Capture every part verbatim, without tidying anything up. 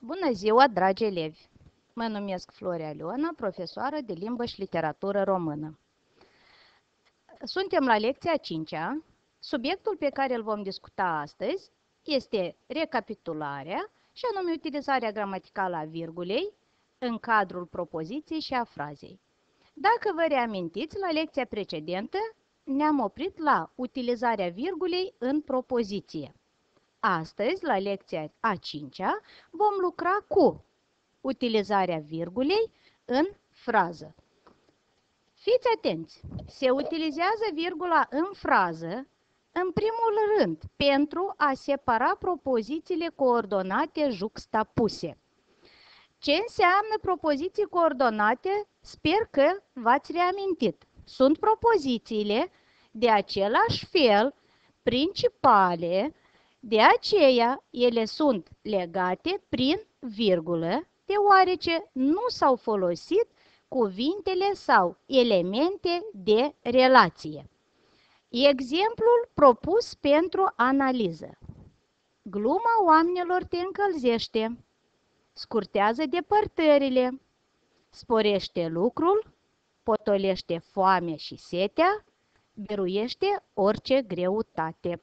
Bună ziua, dragi elevi! Mă numesc Florea Leona, profesoară de limbă și literatură română. Suntem la lecția a cincea. Subiectul pe care îl vom discuta astăzi este recapitularea și anume utilizarea gramaticală a virgulei în cadrul propoziției și a frazei. Dacă vă reamintiți, la lecția precedentă ne-am oprit la utilizarea virgulei în propoziție. Astăzi, la lecția a cincea, vom lucra cu utilizarea virgulei în frază. Fiți atenți! Se utilizează virgula în frază, în primul rând, pentru a separa propozițiile coordonate juxtapuse. Ce înseamnă propoziții coordonate? Sper că v-ați reamintit. Sunt propozițiile de același fel, principale, de aceea ele sunt legate prin virgulă, deoarece nu s-au folosit cuvintele sau elemente de relație. Exemplul propus pentru analiză. Gluma oamenilor te încălzește, scurtează depărtările, sporește lucrul, potolește foamea și setea, biruiește orice greutate.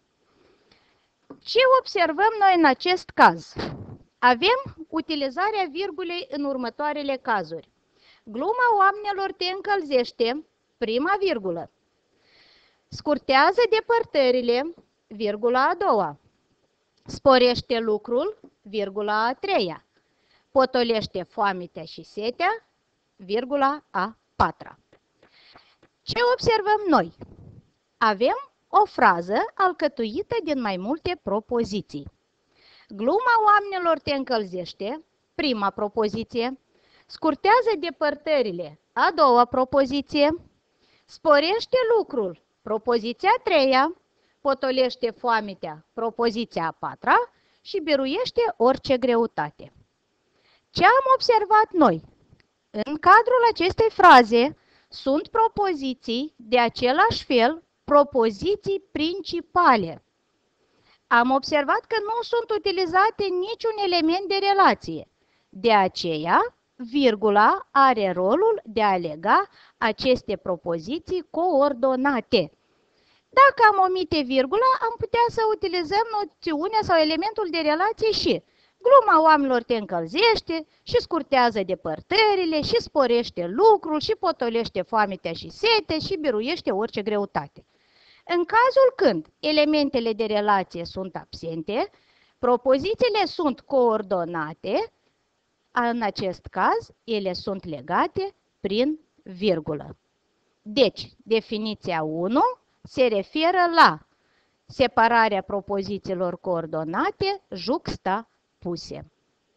Ce observăm noi în acest caz? Avem utilizarea virgulei în următoarele cazuri. Gluma oamenilor te încălzește, prima virgulă. Scurtează depărtările, virgula a doua. Sporește lucrul, virgula a treia. Potolește foametea și setea, virgula a patra. Ce observăm noi? Avem o frază alcătuită din mai multe propoziții. Gluma oamenilor te încălzește, prima propoziție. Scurtează depărtările, a doua propoziție. Sporește lucrul, propoziția a treia. Potolește foametea, propoziția a patra și biruiește orice greutate. Ce am observat noi? În cadrul acestei fraze sunt propoziții de același fel, propoziții principale. Am observat că nu sunt utilizate niciun element de relație. De aceea, virgula are rolul de a lega aceste propoziții coordonate. Dacă am omite virgula, am putea să utilizăm noțiunea sau elementul de relație și gluma oamenilor te încălzește și scurtează depărtările și sporește lucrul și potolește foametea și setea și biruiește orice greutate. În cazul când elementele de relație sunt absente, propozițiile sunt coordonate, în acest caz ele sunt legate prin virgulă. Deci, definiția unu se referă la separarea propozițiilor coordonate juxtapuse.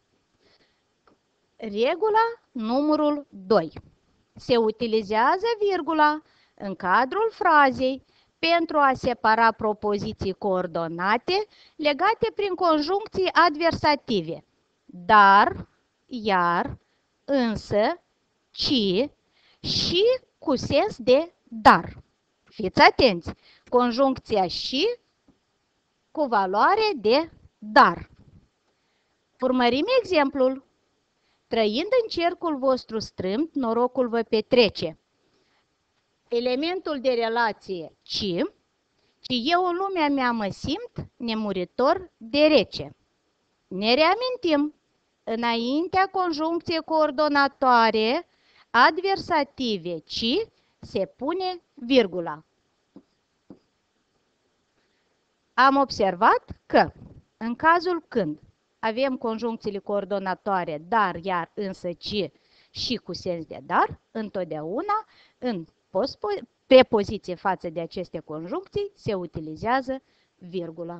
Regula numărul doi. Se utilizează virgula în cadrul frazei pentru a separa propoziții coordonate legate prin conjuncții adversative. Dar, iar, însă, ci și cu sens de dar. Fiți atenți! Conjuncția și cu valoare de dar. Urmărim exemplul. Trăind în cercul vostru strâmt, norocul vă petrece. Elementul de relație ci, ci eu în lumea mea mă simt nemuritor de rece. Ne reamintim, înaintea conjuncției coordonatoare adversative ci se pune virgula. Am observat că în cazul când avem conjuncțiile coordonatoare dar, iar, însă, ci și cu sens de dar, întotdeauna în prepoziție față de aceste conjuncții se utilizează virgula.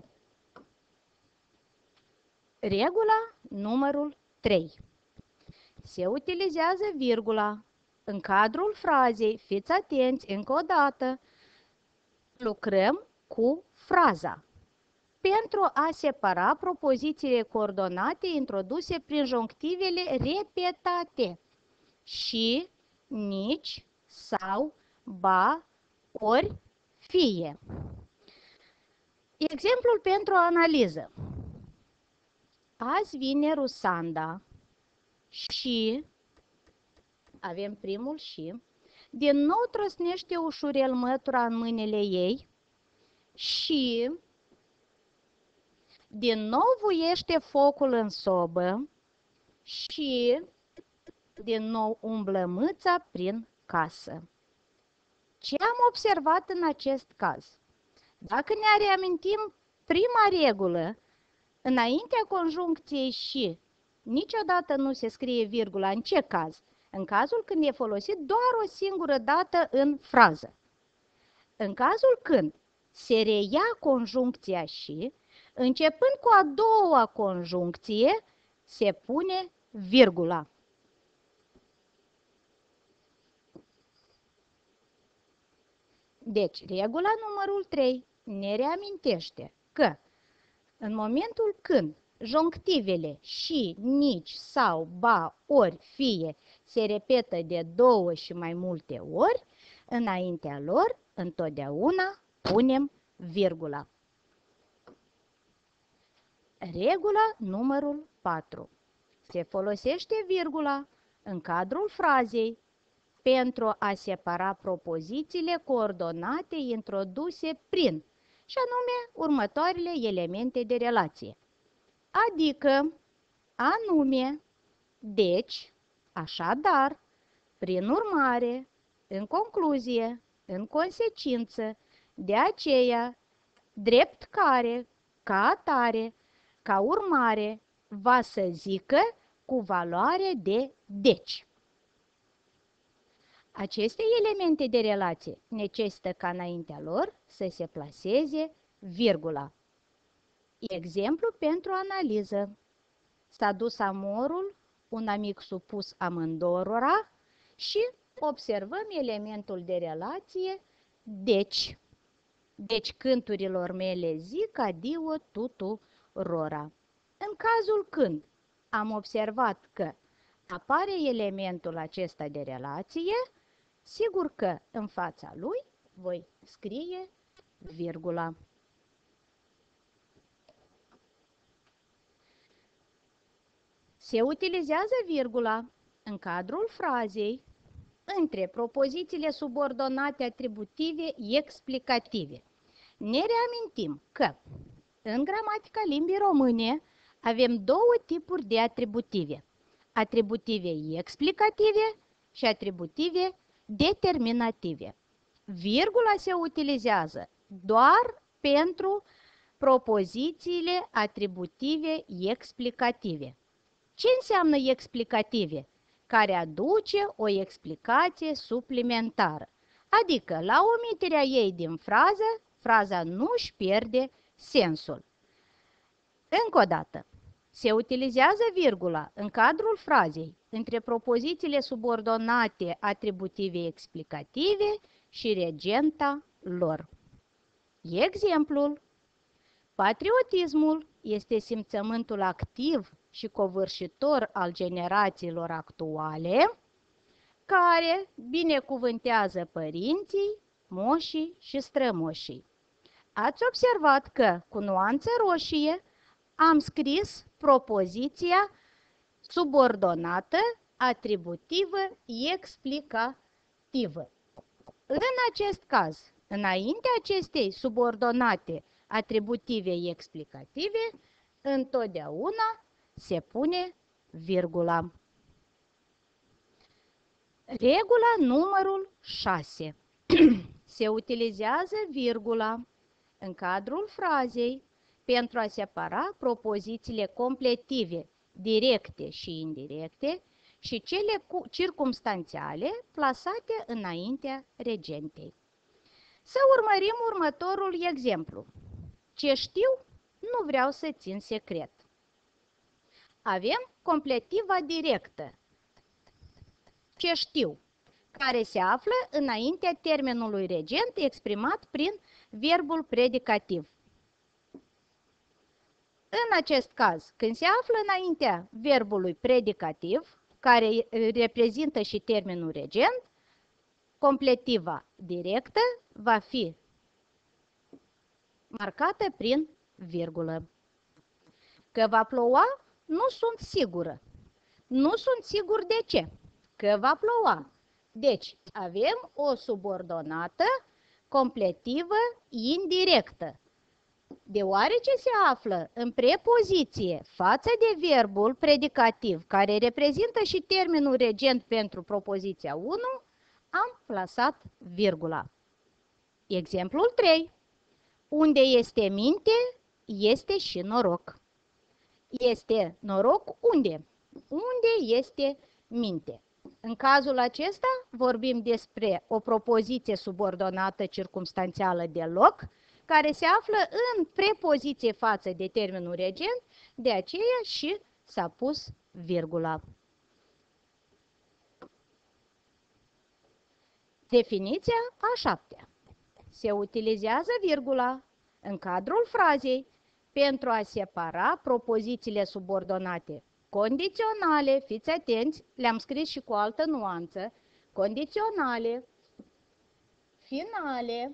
Regula numărul trei. Se utilizează virgula în cadrul frazei, fiți atenți încă o dată, lucrăm cu fraza pentru a separa propozițiile coordonate introduse prin jonctivele repetate și, nici, sau, ba, ori, fie. Exemplul pentru analiză. Azi vine Rusanda și, avem primul și, din nou trăsnește ușurel mătura în mâinile ei și, din nou vuiește focul în sobă și, din nou umblă mâța prin casă. Ce am observat în acest caz? Dacă ne reamintim prima regulă, înaintea conjuncției și, niciodată nu se scrie virgula. În ce caz? În cazul când e folosit doar o singură dată în frază. În cazul când se reia conjuncția și, începând cu a doua conjuncție, se pune virgula. Deci, regula numărul trei ne reamintește că în momentul când jonctivele și, nici, sau, ba, ori, fie se repetă de două și mai multe ori, înaintea lor întotdeauna punem virgula. Regula numărul patru. Se folosește virgula în cadrul frazei pentru a separa propozițiile coordonate introduse prin, și anume următoarele elemente de relație. Adică, anume, deci, așadar, prin urmare, în concluzie, în consecință, de aceea, drept care, ca atare, ca urmare, va să zică cu valoare de deci. Aceste elemente de relație necesită ca înaintea lor să se plaseze virgula. Exemplu pentru analiză. S-a dus amorul, un amic supus amândorora și observăm elementul de relație deci. Deci cânturilor mele zic adio tuturora. În cazul când am observat că apare elementul acesta de relație, sigur că în fața lui voi scrie virgula. Se utilizează virgula în cadrul frazei între propozițiile subordonate atributive explicative. Ne reamintim că în gramatica limbii române avem două tipuri de atributive. Atributive explicative și atributive determinative. Virgula se utilizează doar pentru propozițiile atributive explicative. Ce înseamnă explicative? Care aduce o explicație suplimentară. Adică, la omiterea ei din frază, fraza nu își pierde sensul. Încă o dată, se utilizează virgula în cadrul frazei între propozițiile subordonate atributive explicative și regenta lor. Exemplul: patriotismul este simțământul activ și covârșitor al generațiilor actuale, care binecuvântează părinții, moșii și strămoșii. Ați observat că, cu nuanță roșie, am scris propoziția subordonată atributivă explicativă. În acest caz, înaintea acestei subordonate atributive explicative, întotdeauna se pune virgula. Regula numărul șase. Se utilizează virgula în cadrul frazei pentru a separa propozițiile completive, directe și indirecte, și cele circumstanțiale plasate înaintea regentei. Să urmărim următorul exemplu. Ce știu, nu vreau să țin secret. Avem completiva directă, ce știu, care se află înaintea termenului regent exprimat prin verbul predicativ. În acest caz, când se află înaintea verbului predicativ, care reprezintă și termenul regent, completiva directă va fi marcată prin virgulă. Că va ploua, nu sunt sigură. Nu sunt sigur de ce? Că va ploua. Deci, avem o subordonată completivă indirectă. Deoarece se află în prepoziție față de verbul predicativ, care reprezintă și termenul regent pentru propoziția unu, am plasat virgula. Exemplul trei. Unde este minte, este și noroc. Este noroc unde? Unde este minte? În cazul acesta vorbim despre o propoziție subordonată circumstanțială de loc, care se află în prepoziție față de termenul regent, de aceea și s-a pus virgula. Definiția a șaptea. Se utilizează virgula în cadrul frazei pentru a separa propozițiile subordonate condiționale, fiți atenți, le-am scris și cu altă nuanță, condiționale, finale,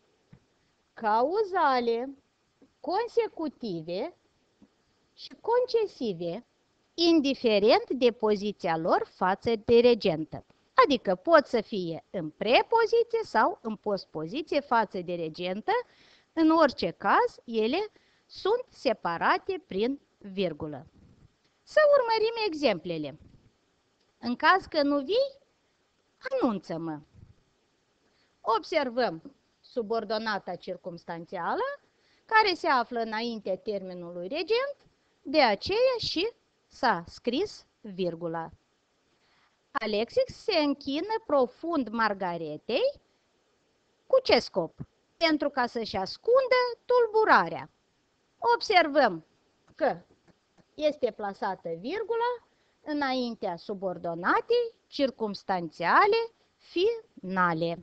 cauzale, consecutive și concesive, indiferent de poziția lor față de regentă. Adică pot să fie în prepoziție sau în postpoziție față de regentă, în orice caz ele sunt separate prin virgulă. Să urmărim exemplele. În caz că nu vii, anunță-mă. Observăm subordonata circumstanțială, care se află înaintea termenului regent, de aceea și s-a scris virgula. Alexis se închină profund Margaretei. Cu ce scop? Pentru ca să-și ascundă tulburarea. Observăm că este plasată virgula înaintea subordonatei circumstanțiale finale.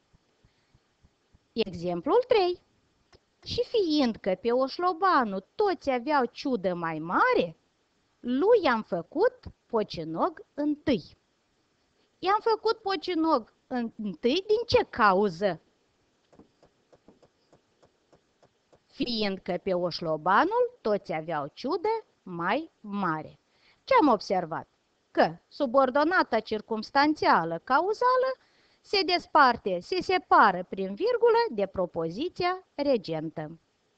Exemplul trei. Și fiind că pe Oșlobanu toți aveau ciudă mai mare, lui i-am făcut pocinog întâi. I-am făcut pocinog întâi din ce cauză? Fiindcă pe Oșlobanul toți aveau ciudă mai mare. Ce am observat? Că subordonata circumstanțială cauzală se desparte, se separă prin virgulă de propoziția regentă.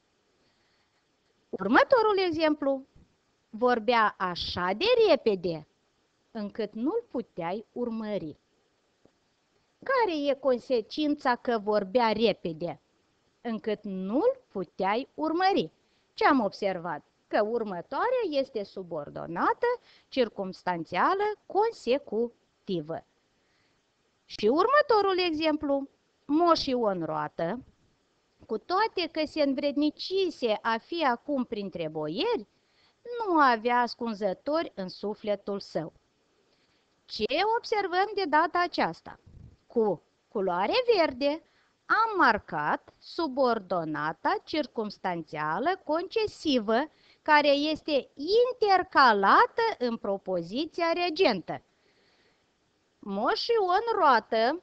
Următorul exemplu. Vorbea așa de repede încât nu-l puteai urmări. Care e consecința că vorbea repede? Încât nu-l puteai urmări. Ce am observat? Că următoarea este subordonată circumstanțială consecutivă. Și următorul exemplu. Moș Ion Roată, cu toate că se învrednicise a fi acum printre boieri, nu avea ascunzători în sufletul său. Ce observăm de data aceasta? Cu culoare verde am marcat subordonata circumstanțială concesivă, care este intercalată în propoziția regentă. Moș Ion Roată,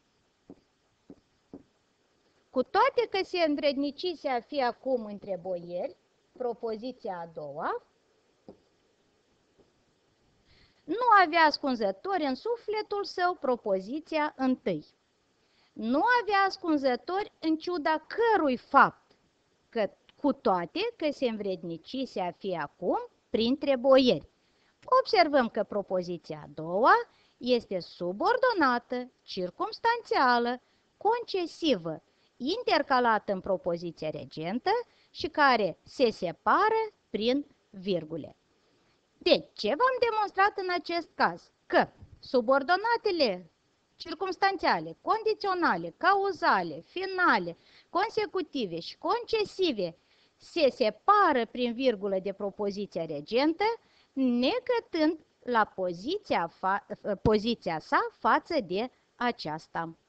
cu toate că se învrednicise a fi acum între boieri, propoziția a doua, nu avea ascunzători în sufletul său, propoziția întâi. Nu avea ascunzători în ciuda cărui fapt, că cu toate că se învrednicise a fi acum printre boieri. Observăm că propoziția a doua este subordonată, circumstanțială, concesivă, intercalată în propoziția regentă și care se separă prin virgule. Deci, ce v-am demonstrat în acest caz? Că subordonatele circumstanțiale, condiționale, cauzale, finale, consecutive și concesive se separă prin virgulă de propoziția regentă, necătând la poziția, fa poziția sa față de aceasta.